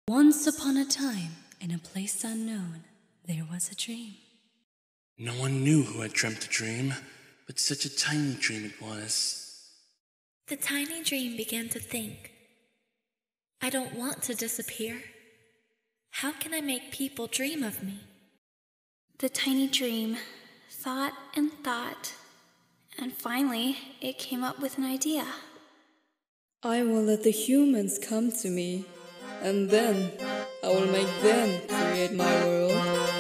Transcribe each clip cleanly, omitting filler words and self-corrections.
Once upon a time, in a place unknown, there was a dream. No one knew who had dreamt the dream, but such a tiny dream it was. The tiny dream began to think. I don't want to disappear. How can I make people dream of me? The tiny dream thought and thought, and finally it came up with an idea. I will let the humans come to me, and then I will make them create my world.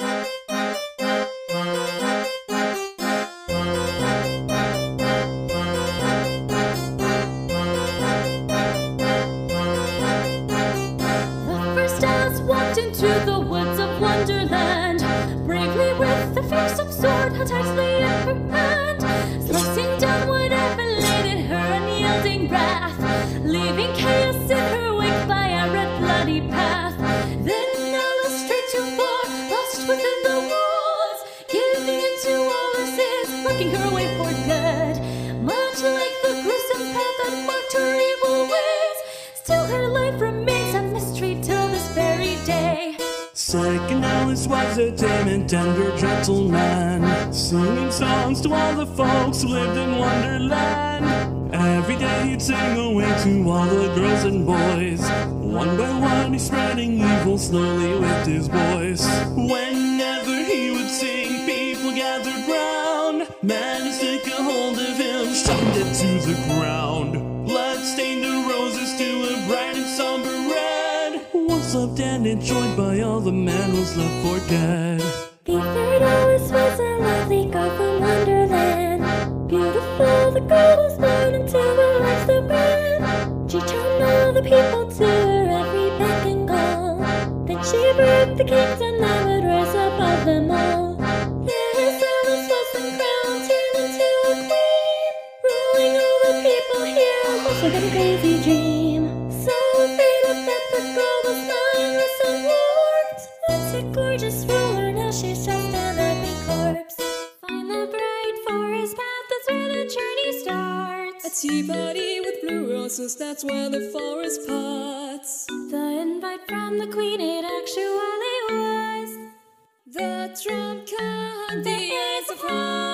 The first dance walked into the woods of Wonderland, bravely with the fearsome sword held tightly in her hand, slicing down whatever laid in her unyielding wrath, leaving chaos in her wake by a red bloody path. Then Ellie straight too far, lost within the walls, giving into all her sins, working her way for good. Much like the gruesome path that marked her evil ways, still her life remains a mystery till this very day. Second Alice was a tame and tender gentleman, singing songs to all the folks who lived in Wonderland. Every day he'd sing away to all the girls and boys. One by one he's spreading evil slowly with his voice. Whenever he would sing, people gathered round, managed to take a hold of him, shoved it to the ground. Blood stained the roses to a bright and somber red, once loved and enjoyed by all the man was left for dead. The third Alice was a lovely girl from Wonderland. Beautiful, the girl was born into her life so grand. She turned all the people to her every beck and call. Then she birthed the kingdom that would rise above them all. Yes, Alice was the crown, turned into a queen, ruling all the people here, also than a crazy dream. So afraid of that, the girl was mindless and warped. Once a gorgeous ruler, now she's just an ugly corpse. Find the bright forest path, that's where the journey starts. A tea party with blue roses, that's where the forest parts. The invite from the queen, it actually was The trump card, the ace of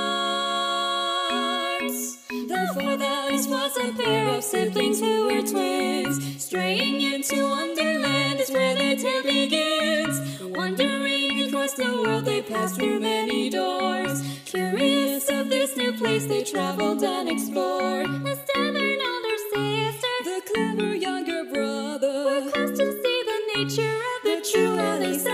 hearts. the fourth Alice was a pair of siblings who were twins. Straying into Wonderland is where their tale begins. Wandering across the world, they passed through many doors. Curious of this new place, they traveled and explored. A stubborn older sister, The clever younger brother, were close to see the nature of the true Alice.